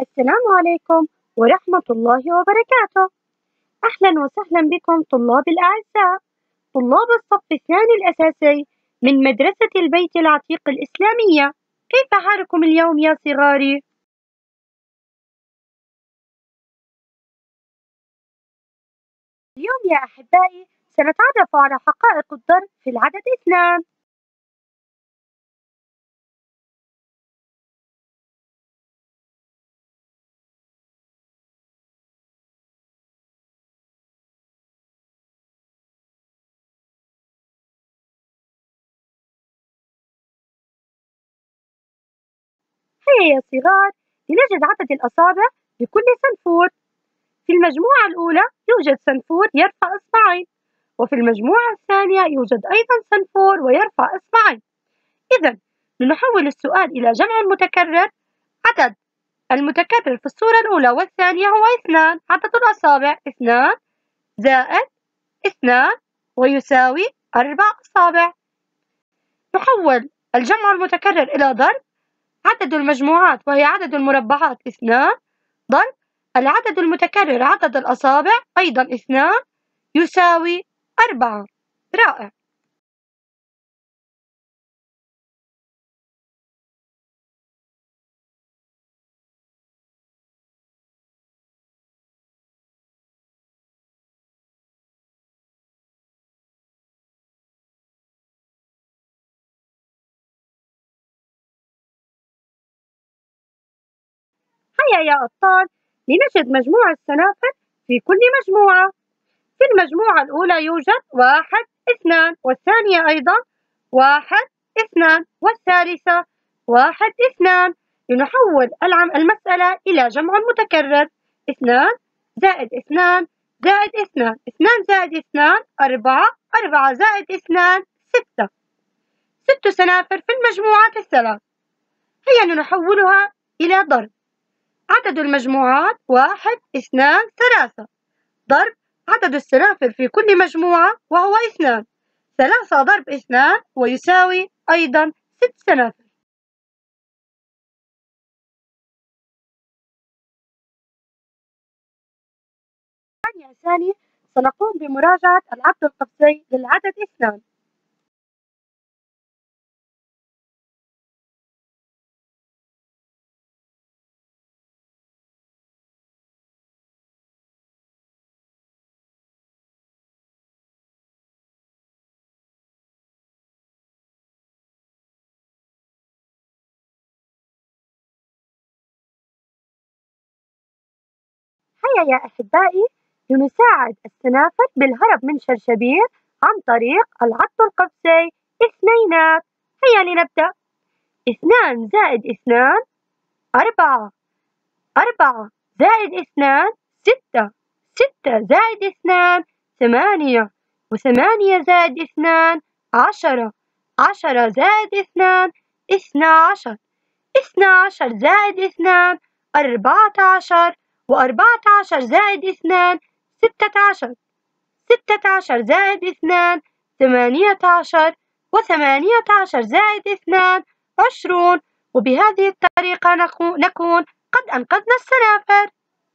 السلام عليكم ورحمة الله وبركاته. أهلا وسهلا بكم طلاب الأعزاء، طلاب الصف الثاني الأساسي من مدرسة البيت العتيق الإسلامية. كيف حالكم اليوم يا صغاري؟ اليوم يا أحبائي سنتعرف على حقائق الضرب في العدد 2. هيا يا صغار لنجد عدد الأصابع لكل سنفور. في المجموعة الأولى يوجد سنفور يرفع إصبعين، وفي المجموعة الثانية يوجد أيضا سنفور ويرفع إصبعين. إذا لنحول السؤال إلى جمع متكرر. عدد المتكرر في الصورة الأولى والثانية هو 2. عدد الأصابع 2 زائد 2 ويساوي 4 أصابع. نحول الجمع المتكرر إلى ضرب. عدد المجموعات وهي عدد المربعات 2 ضرب العدد المتكرر عدد الأصابع أيضا 2 يساوي 4. رائع. هيا يا أبطال لنجد مجموع السنافر في كل مجموعة. في المجموعة الأولى يوجد 1 2، والثانية أيضا 1 2، والثالثة 1 2. لنحول المسألة إلى جمع متكرر. 2 زائد 2 زائد 2، 2 زائد 2 4، 4 زائد 2 6. 6 سنافر في المجموعات الثلاث. هيا لنحولها إلى ضرب. عدد المجموعات 1 2 3 ضرب عدد السنافر في كل مجموعة وهو 2. 3 ضرب 2 ويساوي أيضا 6 سنافر. ثانية سنقوم بمراجعة العد القفزي للعدد 2. هيا يا أحبائي لنساعد السنافر بالهرب من شرشبيل عن طريق العد القفزي 2. هيا لنبدأ. 2 زائد 2 4، 4 زائد 2 6، 6 زائد 2 8، و8 زائد 2 10، 10 زائد 2 12، 12 زائد 2 14، و14 زائد 2 16، 16 زائد 2 18، و18 زائد 2 20. وبهذه الطريقة نكون قد أنقذنا السنافر.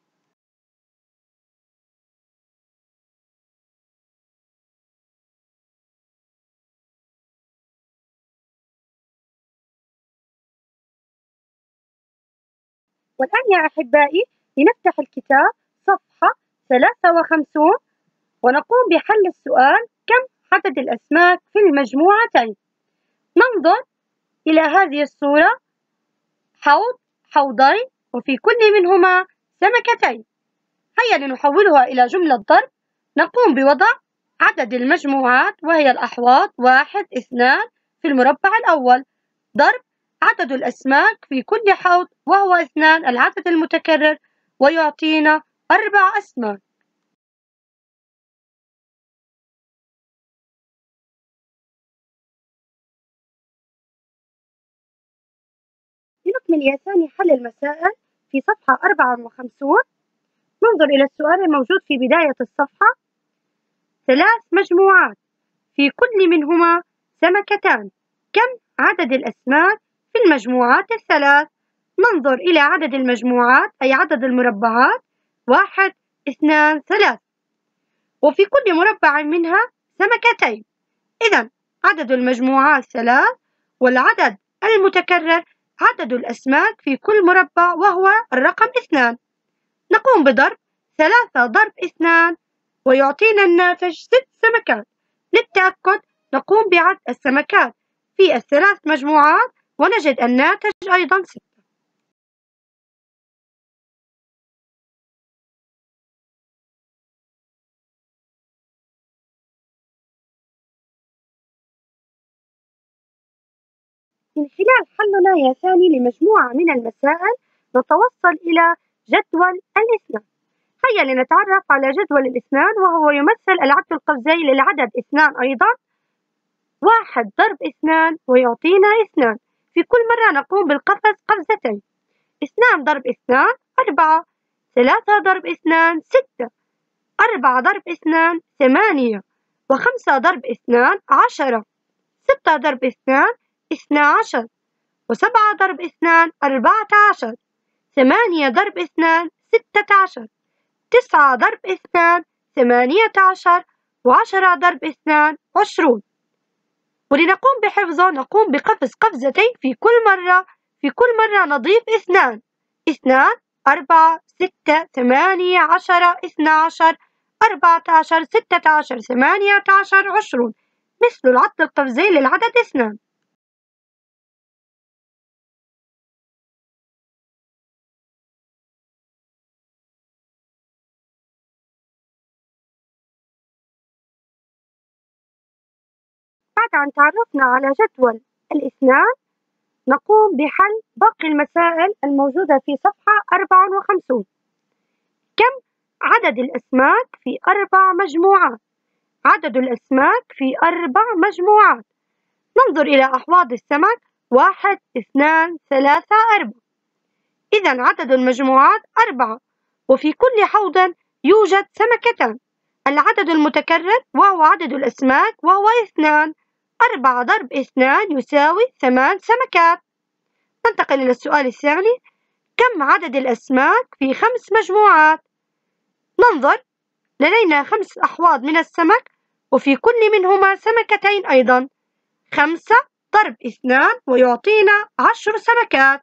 والآن يا أحبائي لنفتح الكتاب صفحة 53 ونقوم بحل السؤال: كم عدد الأسماك في المجموعتين؟ ننظر إلى هذه الصورة: حوض، حوضين، وفي كل منهما سمكتين. هيا لنحولها إلى جملة ضرب. نقوم بوضع عدد المجموعات وهي الأحواض 1 2 في المربع الأول ضرب عدد الأسماك في كل حوض وهو 2 العدد المتكرر ويعطينا 4 أسماك. لنكمل يا ثاني حل المسائل في صفحة 54. ننظر إلى السؤال الموجود في بداية الصفحة: 3 مجموعات في كل منهما سمكتان، كم عدد الأسماك في المجموعات الثلاث؟ ننظر إلى عدد المجموعات أي عدد المربعات 1 2 3 وفي كل مربع منها سمكتين. إذا عدد المجموعات 3 والعدد المتكرر عدد الأسماك في كل مربع وهو الرقم 2. نقوم بضرب 3 ضرب 2 ويعطينا الناتج 6 سمكات. للتأكد نقوم بعد السمكات في الثلاث مجموعات ونجد الناتج أيضا 6. من خلال حلنا يا ثاني لمجموعة من المسائل نتوصل إلى جدول الإسنان. هيا لنتعرف على جدول الإسنان وهو يمثل العد القفزي للعدد 2 أيضا. 1 ضرب 2 ويعطينا 2. في كل مرة نقوم بالقفز قفزتين. 2 ضرب 2 4 3 ضرب 2 6 4 ضرب 2 8 و5 ضرب 2 10 6 ضرب 2 12 و7 ضرب 2 14 8 ضرب 2 16 9 ضرب 2 18 و10 ضرب 2 20. ولنقوم بحفظه نقوم بقفز قفزتين في كل مرة نضيف 2 4 6 8 10 12 14 16 18 20 مثل العد القفزي للعدد 2. بعد أن تعرفنا على جدول الإسنان نقوم بحل باقي المسائل الموجودة في صفحة 54. كم عدد الأسماك في 4 مجموعات؟ عدد الأسماك في 4 مجموعات. ننظر إلى أحواض السمك 1 2 3 4. إذا عدد المجموعات 4 وفي كل حوض يوجد سمكتان. العدد المتكرر وهو عدد الأسماك وهو 2. 4 ضرب 2 يساوي 8 سمكات. ننتقل إلى السؤال الثاني. كم عدد الأسماك في 5 مجموعات؟ ننظر لدينا 5 أحواض من السمك وفي كل منهما سمكتين أيضا. 5 ضرب 2 ويعطينا 10 سمكات.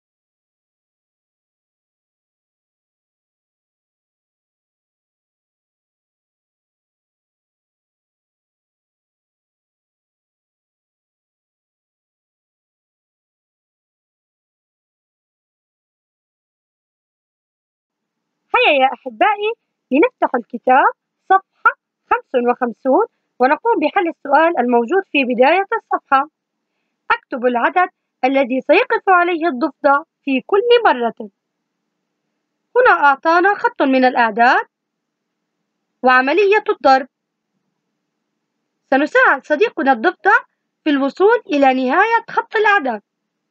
هيا يا أحبائي لنفتح الكتاب صفحة 55 ونقوم بحل السؤال الموجود في بداية الصفحة. أكتب العدد الذي سيقف عليه الضفدع في كل مرة. هنا أعطانا خط من الأعداد وعملية الضرب. سنساعد صديقنا الضفدع في الوصول إلى نهاية خط الأعداد.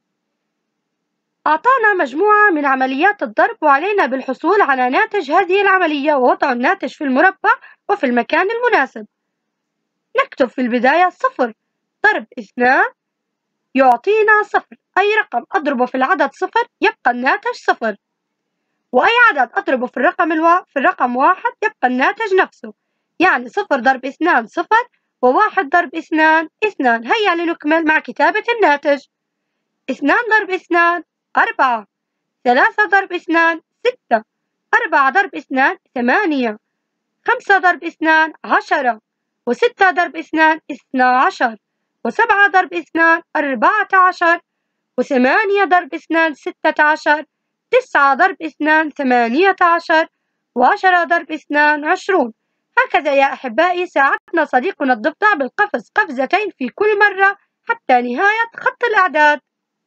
أعطانا مجموعة من عمليات الضرب وعلينا بالحصول على ناتج هذه العملية ووضع الناتج في المربع وفي المكان المناسب. نكتب في البداية 0 ضرب 2 يعطينا 0. أي رقم أضربه في العدد 0 يبقى الناتج 0. وأي عدد أضربه في الرقم 1 يبقى الناتج نفسه. يعني 0 ضرب 2 0 و1 ضرب 2 2. هيا لنكمل مع كتابة الناتج. 2 ضرب 2 4 3 ضرب 2 6 4 ضرب 2 8 5 ضرب 2 10 و6 ضرب 2 12 و7 ضرب 2 14 و8 ضرب 2 16 9 ضرب 2 18 و10 ضرب 2 20. هكذا يا أحبائي ساعدنا صديقنا الضفدع بالقفز قفزتين في كل مرة حتى نهاية خط الأعداد.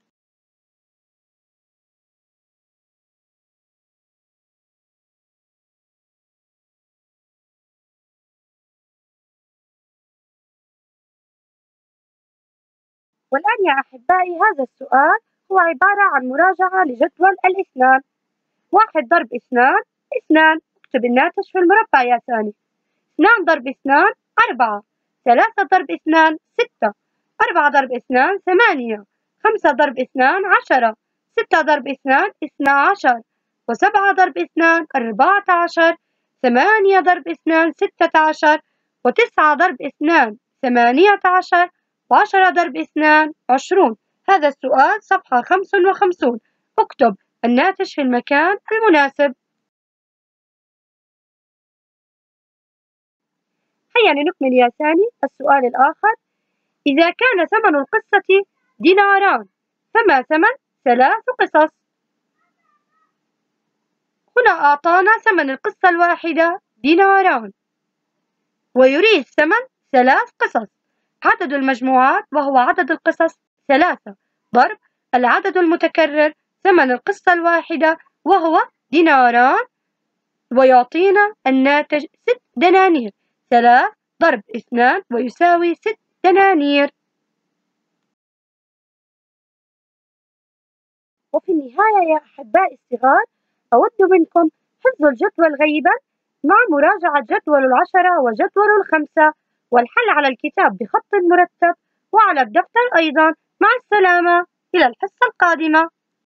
والآن يا أحبائي هذا السؤال هو عبارة عن مراجعة لجدول الإسنان. 1 ضرب 2 2. اكتب الناتج في المربع يا ثاني. 2 ضرب 2 4 3 ضرب 2 6 4 ضرب 2 8 5 ضرب 2 10 6 ضرب 2 12، و7 ضرب 2 14، 8 ضرب 2 16، و9 ضرب 2 18، و10 ضرب 2 20. هذا السؤال صفحة 55. اكتب الناتج في المكان المناسب. هيا لنكمل يا سامي السؤال الآخر. إذا كان ثمن القصة ديناران فما ثمن 3 قصص؟ هنا أعطانا ثمن القصة الواحدة ديناران، ويريد ثمن 3 قصص. عدد المجموعات وهو عدد القصص 3 ضرب العدد المتكرر ثمن القصة الواحدة وهو ديناران، ويعطينا الناتج 6 دنانير. 3 ضرب 2 ويساوي 6 دنانير. وفي النهاية يا أحبائي الصغار، أود منكم حفظ الجدول غيبا مع مراجعة جدول 10 وجدول 5 والحل على الكتاب بخط مرتب وعلى الدفتر أيضا. مع السلامة، إلى الحصة القادمة.